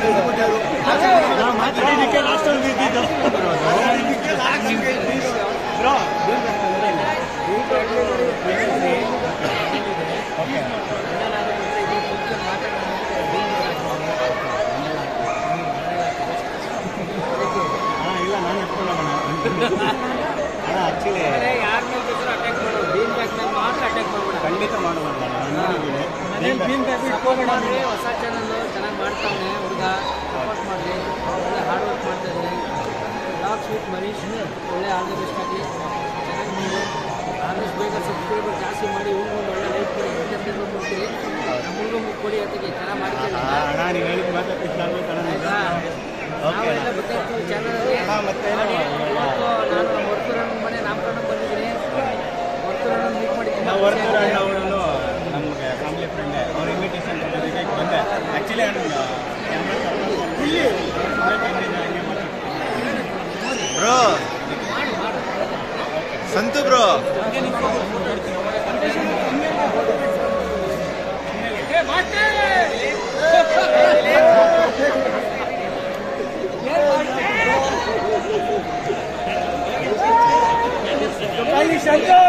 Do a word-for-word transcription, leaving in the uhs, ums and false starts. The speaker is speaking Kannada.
ಮಾತಾಡಿದ್ದಕ್ಕೆ ಲಾಸ್ಟ್ ಅಲ್ಲಿ ಬಿದ್ದಿದ್ದು ಇಲ್ಲ ನಾನು ಎತ್ಕೊಂಡೋಗೋಣ ಆಕ್ಚುಲಿ ಯಾರ ಮೇಲೆ ಬೇಕಾದ್ರೂ ಅಟ್ಯಾಕ್ ಮಾಡೋದು ಬೀನ್ ಬ್ಯಾಕ್ ಮೇಲೆ ಮಾತ್ರ ಅಟ್ಯಾಕ್ ಮಾಡ್ಬೋದು ಖಂಡಿತ ಮಾಡ್ಬೋದು ಹೊಸ ಚಾನಲ್ ಚೆನ್ನಾಗಿ ಮಾಡ್ತಾನೆ ಹುಡುಗ ಸಪೋರ್ಟ್ ಮಾಡಲಿ ಒಳ್ಳೆ ಹಾರ್ಡ್ ವರ್ಕ್ ಮಾಡ್ತಾ ಇದ್ದಾನೆ ಲಾಕ್ ಸ್ವೀಟ್ ಮರೀಶ್ ಒಳ್ಳೆ ಆಲ್ ದ ಬೆಸ್ಟ್ ಆಗಲಿ ಚೆನ್ನಾಗಿ ಮಾಡಿ ಆದಷ್ಟು ಬೇಗ ಸಬ್ಸ್ಕ್ರೈಬರ್ ಜಾಸ್ತಿ ಮಾಡಿ ಹುಡುಗ ಒಳ್ಳೆ ಲೈಫ್ ಕೊಡಿ ಎಂಟರ್ಟೈನ್ಮೆಂಟ್ ಕೊಡ್ತೀರಿ ನಮ್ಮ ಹುಡುಗ ಕೊಡಿ ಅದಕ್ಕೆ ಚೆನ್ನಾಗಿ ಮಾಡ್ತೀವಿ ಆಯಿತಾ ನಾವೆಲ್ಲ ಗೊತ್ತಾಗ್ತೀವಿ ಚಾನಲಲ್ಲಿ ಇವತ್ತು ನಾನು ವರ್ತೂರಣ್ಣ ಮನೆ ನಾಮಕರಣ ಬಂದಿದ್ದೀನಿ ವರ್ತೂರಣ್ಣ ಮೀಟ್ ಮಾಡಿದ್ದೀನಿ ನಮಗೆ ಫ್ಯಾಮಿಲಿ ಫ್ರೆಂಡ್ ಅವ್ರ ಇನ್ವಿಟೇಷನ್ ಬಂದೆ actually bro Santhu bro Shankar